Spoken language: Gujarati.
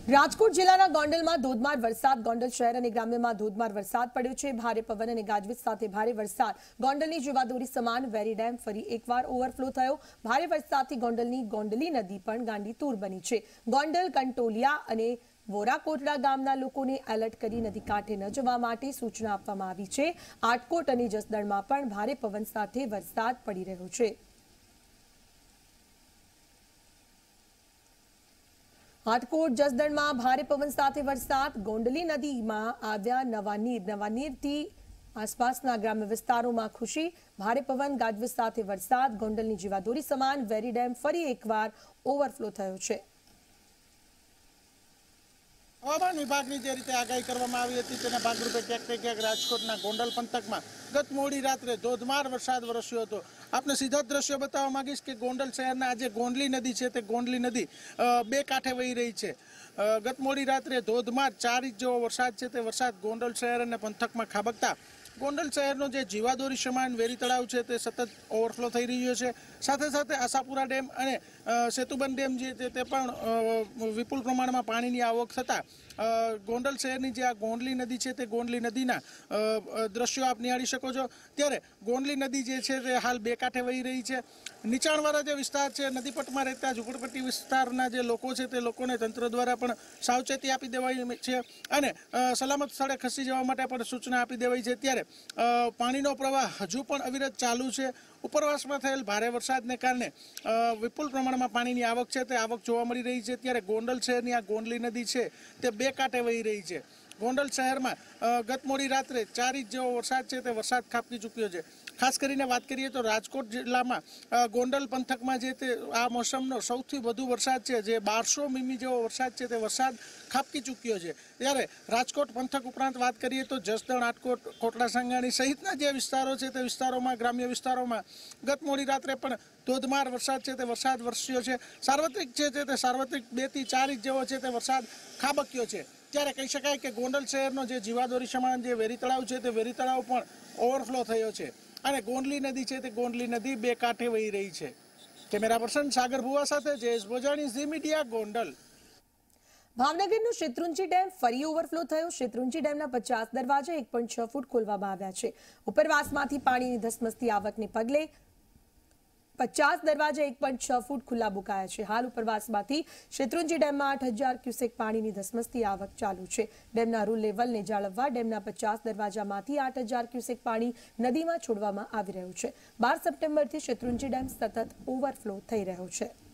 રાજકોટ જિલ્લાના ગોંડલમાં ધોધમાર વરસાદ. ગોંડલ શહેર અને ગ્રામ્યમાં ધોધમાર વરસાદ પડ્યો છે. ભારે પવન અને ગાજવીજ સાથે ભારે વરસાદ. ગોંડલની જીવાદોરી સમાન વેરી ડેમ ફરી એકવાર ઓવરફ્લો થયો. ભારે વરસાદથી ગોંડલની ગોંડલી નદી પણ ગાંડીતુર બની છે. ગોંડલ, કંટોલિયા અને વોરાકોટડા ગામના લોકોને એલર્ટ કરી નદી કાંઠે ન જવા માટે સૂચના આપવામાં આવી છે. આટકોટ અને જસદણમાં પણ ભારે પવન સાથે વરસાદ પડી રહ્યો છે. આટકોટ, જસદણમાં ભારે પવન સાથે વરસાદ. ગોંડલી નદીમાં આવ્યા નવા નીરથી આસપાસના ગ્રામ્ય વિસ્તારોમાં ખુશી. ભારે પવન, ગાજવીજ સાથે વરસાદ. ગોંડલની જીવાદોરી સમાન વેરી ડેમ ફરી એકવાર ઓવરફ્લો થયો છે. હવામાન વિભાગની જે રીતે આગાહી કરવામાં આવી હતી તેના ભાગરૂપે ક્યાંક ને ક્યાંક રાજકોટના ગોંડલ પંથકમાં ગત મોડી રાત્રે ધોધમાર વરસાદ વરસ્યો હતો. આપને સીધા જ દ્રશ્યો બતાવવા માંગીશ કે ગોંડલ શહેરના આજે ગોંડલી નદી છે તે ગોંડલી નદી બે કાંઠે વહી રહી છે. ગત મોડી રાત્રે ધોધમાર 4 ઇંચ જેવો વરસાદ છે તે વરસાદ ગોંડલ શહેર અને પંથકમાં ખાબકતા ગોંડલ શહેરનો જે જીવાદોરી સમાન વેરી તળાવ છે તે સતત ઓવરફ્લો થઈ રહ્યો છે. સાથે સાથે આશાપુરા ડેમ અને સેતુબંધ ડેમ જે છે તે પણ વિપુલ પ્રમાણમાં પાણીની આવક થતાં ગોંડલ શહેરની જે આ ગોંડલી નદી છે તે ગોંડલી નદીના દ્રશ્યો આપ નિહાળી શકો છો. ત્યારે ગોંડલી નદી જે છે તે હાલ બે કાંઠે વહી રહી છે. નીચાણવાળા જે વિસ્તાર છે, નદીપટમાં રહેતા ઝૂંપડપટ્ટી વિસ્તારના જે લોકો છે તે લોકોને તંત્ર દ્વારા પણ સાવચેતી આપી દેવાઈ છે અને સલામત સ્થળે ખસી જવા માટે પણ સૂચના આપી દેવાઈ છે. ત્યારે પાણીનો પ્રવાહ હજુ પણ અવિરત ચાલુ છે. ઉપરવાસમાં થયેલ ભારે વરસાદને કારણે વિપુલ પ્રમાણમાં પાણીની આવક છે તે આવક જોવા મળી રહી છે. ત્યારે ગોંડલ શહેરની આ ગોંડલી નદી છે તે બે કાંઠે વહી રહી છે. ગોંડલ શહેરમાં ગત મોડી રાત્રે 4 ઇંચ જેવો વરસાદ છે તે વરસાદ ખાબકી ચૂક્યો છે. ખાસ કરીને વાત કરીએ તો રાજકોટ જિલ્લામાં ગોંડલ પંથકમાં જે તે આ મોસમનો સૌથી વધુ વરસાદ છે, જે 1200 મીમી જેવો વરસાદ છે તે વરસાદ ખાબકી ચૂક્યો છે. ત્યારે રાજકોટ પંથક ઉપરાંત વાત કરીએ તો જસદણ, આટકોટ, કોટડા સાંગાણી સહિતના જે વિસ્તારો છે તે વિસ્તારોમાં, ગ્રામ્ય વિસ્તારોમાં ગત મોડી રાત્રે પણ ધોધમાર વરસાદ છે તે વરસાદ વરસ્યો છે. સાર્વત્રિક છે તે સાર્વત્રિક 2 થી 4 ઇંચ જેવો છે તે વરસાદ ખાબક્યો છે. ત્યારે કહી શકાય કે ગોંડલ શહેરનો જે જીવાદોરી સમાન જે વેરી તળાવ છે તે વેરી તળાવ પણ ઓવરફ્લો થયો છે અને ગોંડલી નદી છે તે ગોંડલી નદી બે કાંઠે વહી રહી છે. કેમેરા પર્સન સાગર ભુવા સાથે જયેશ બોજાણી, ઝી મીડિયા, ગોંડલ. ભાવનગરનો શેત્રુંજી ડેમ ફરી ઓવરફ્લો થયો. શેત્રુંજી ડેમના 50 દરવાજા 1.6 ફૂટ ખોલવામાં આવ્યા છે. ઉપરવાસમાંથી પાણીની ધસમસતી આવકને પગલે 50 દરવાજા 1.6 ફૂટ ખુલ્લા મુકાયા છે. હાલ ઉપરવાસમાંથી શેત્રુંજી ડેમમાં 8000 ક્યુસેક પાણીની ધસમસતી આવક ચાલુ છે. ડેમના રૂલ લેવલને જાળવવા ડેમના 50 દરવાજામાંથી 8000 ક્યુસેક પાણી નદીમાં છોડવામાં આવી રહ્યું છે. 12 સપ્ટેમ્બરથી શેત્રુંજી ડેમ સતત ઓવરફ્લો થઈ રહ્યો છે.